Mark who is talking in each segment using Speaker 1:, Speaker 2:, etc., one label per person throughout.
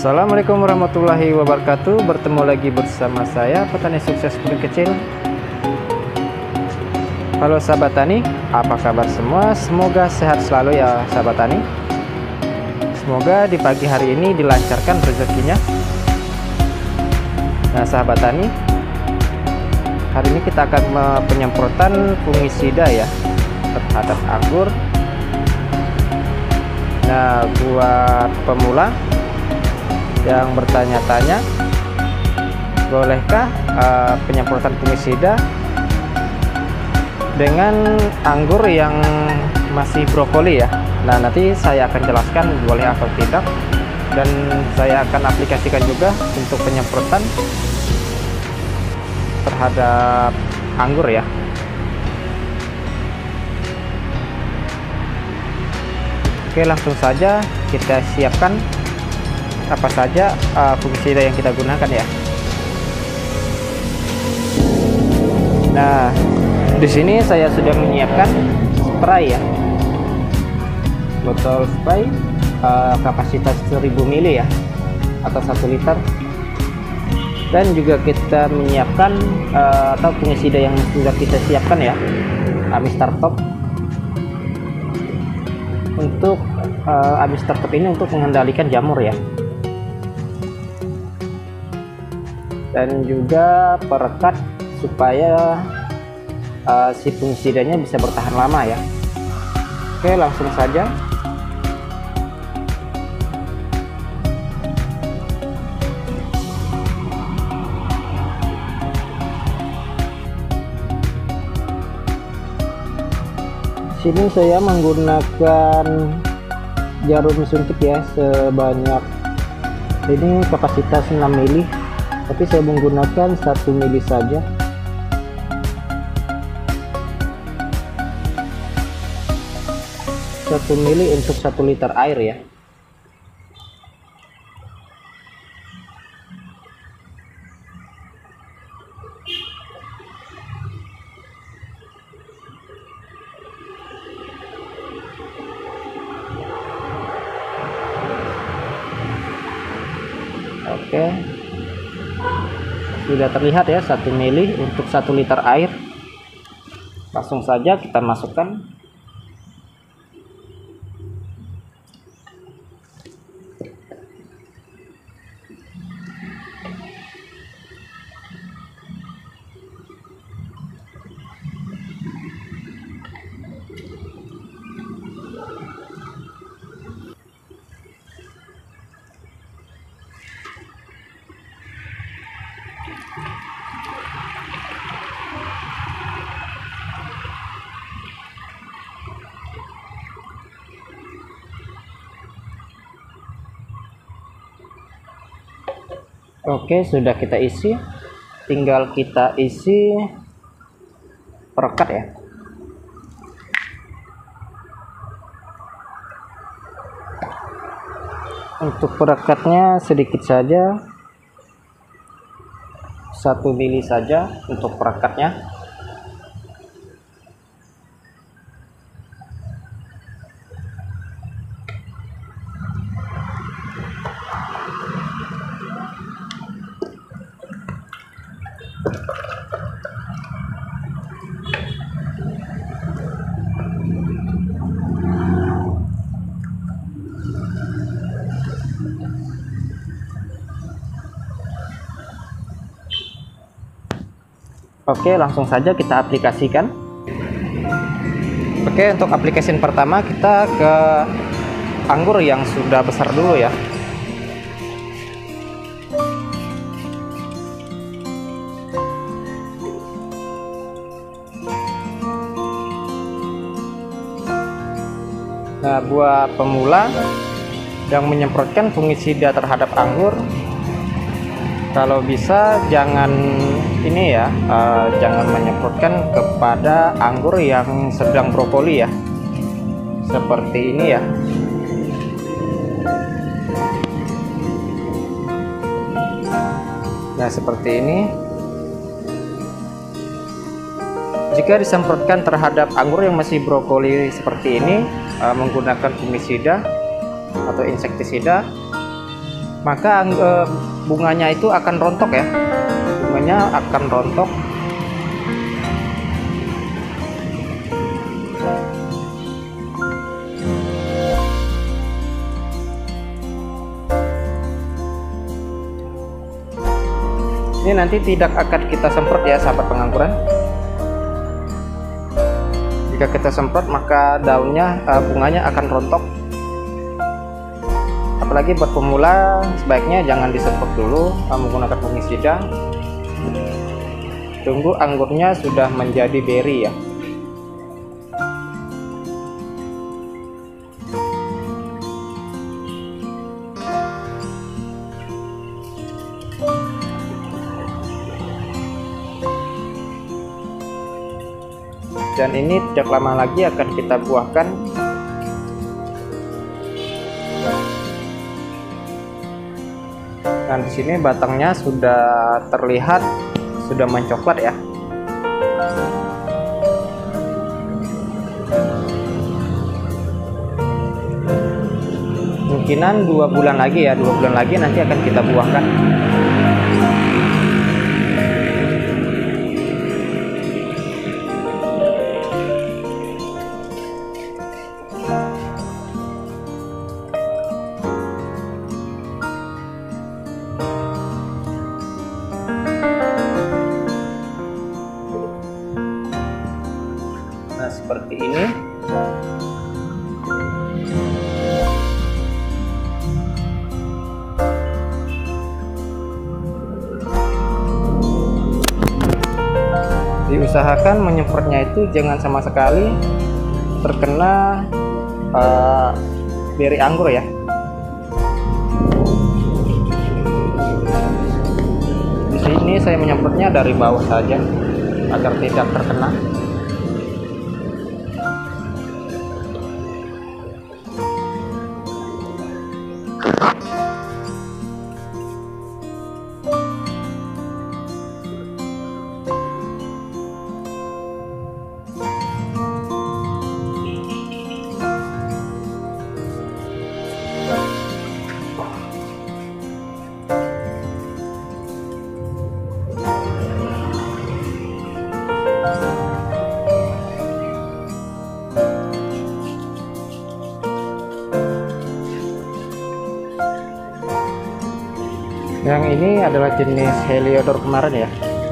Speaker 1: Assalamualaikum warahmatullahi wabarakatuh. Bertemu lagi bersama saya, petani sukses puding kecil. Halo sahabat tani, apa kabar semua? Semoga sehat selalu ya sahabat tani. Semoga di pagi hari ini dilancarkan rezekinya. Nah sahabat tani, hari ini kita akan penyemprotan fungisida ya terhadap anggur. Nah buat pemula yang bertanya-tanya, bolehkah penyemprotan fungisida dengan anggur yang masih brokoli ya? Nah nanti saya akan jelaskan boleh atau tidak, dan saya akan aplikasikan juga untuk penyemprotan terhadap anggur ya. Oke, langsung saja kita siapkan apa saja fungisida yang kita gunakan ya. Nah, di sini saya sudah menyiapkan spray ya, botol spray kapasitas 1000 ml ya, atau 1 liter. Dan juga kita menyiapkan atau fungisida yang sudah kita siapkan ya, Amistar Top. Untuk Amistar Top ini untuk mengendalikan jamur ya, dan juga perekat supaya si fungisidanya bisa bertahan lama ya. Oke, langsung saja. Sini saya menggunakan jarum suntik ya, sebanyak ini kapasitas 6 mili, tapi saya menggunakan 1 mili saja. Satu mili untuk 1 liter air ya. Oke, sudah terlihat ya 1 mili untuk 1 liter air. Langsung saja kita masukkan. Oke, sudah kita isi, tinggal kita isi perekat ya. Untuk perekatnya sedikit saja, 1 mili saja untuk perekatnya. Oke, langsung saja kita aplikasikan. Oke, untuk aplikasi pertama kita ke anggur yang sudah besar dulu ya. Nah, buat pemula yang menyemprotkan fungisida terhadap anggur, kalau bisa jangan ini ya, jangan menyemprotkan kepada anggur yang sedang brokoli ya, seperti ini ya. Nah seperti ini. Jika disemprotkan terhadap anggur yang masih brokoli seperti ini, menggunakan fungisida atau insektisida, maka bunganya itu akan rontok ya, bunganya akan rontok. Ini nanti tidak akan kita semprot ya sahabat pengangguran. Jika kita semprot maka daunnya, bunganya akan rontok. Apalagi buat pemula sebaiknya jangan disemprot dulu menggunakan fungisida. Tunggu anggurnya sudah menjadi berry ya. Dan ini tidak lama lagi akan kita buahkan. Dan di sini batangnya sudah terlihat sudah mencoklat ya. Mungkinan 2 bulan lagi ya, 2 bulan lagi nanti akan kita buahkan. Nah, seperti ini. Diusahakan menyemprotnya itu jangan sama sekali terkena beri anggur ya. Di sini saya menyemprotnya dari bawah saja agar tidak terkena. Yang ini adalah jenis Heliodor kemarin ya.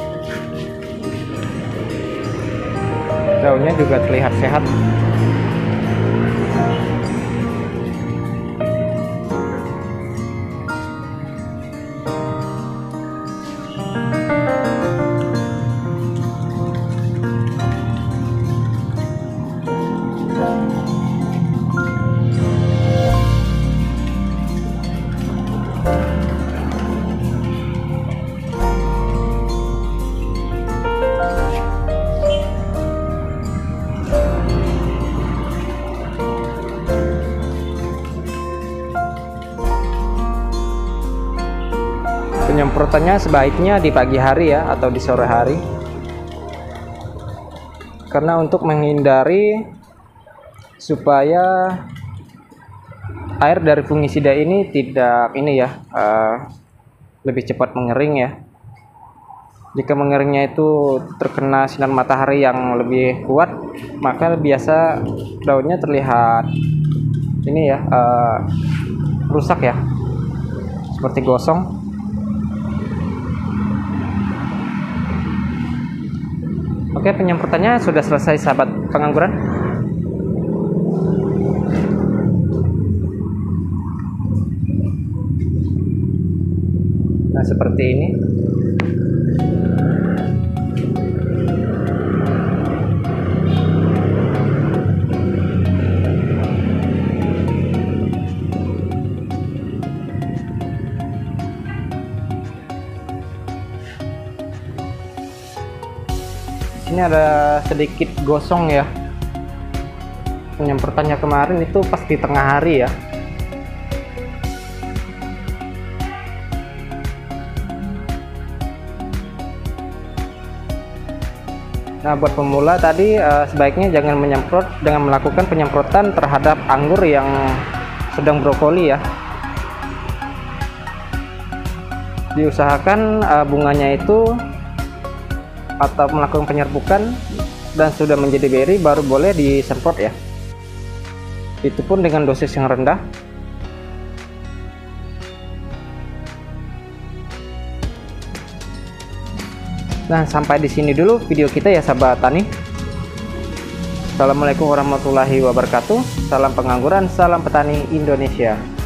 Speaker 1: Daunnya juga terlihat sehat. Penyemprotannya sebaiknya di pagi hari ya, atau di sore hari, karena untuk menghindari supaya air dari fungisida ini tidak lebih cepat mengering ya. Jika mengeringnya itu terkena sinar matahari yang lebih kuat, maka biasa daunnya terlihat rusak ya, seperti gosong. Oke, penyemprotannya sudah selesai sahabat pengangguran. Nah, seperti ini. Ini ada sedikit gosong ya. Penyemprotannya kemarin itu pas di tengah hari ya. Nah, buat pemula tadi sebaiknya jangan melakukan penyemprotan terhadap anggur yang sedang brokoli ya. Diusahakan bunganya itu atau melakukan penyerbukan dan sudah menjadi beri baru boleh disemprot ya. Itu pun dengan dosis yang rendah. Nah, sampai di sini dulu video kita ya sahabat tani. Assalamualaikum warahmatullahi wabarakatuh. Salam pengangguran, salam petani Indonesia.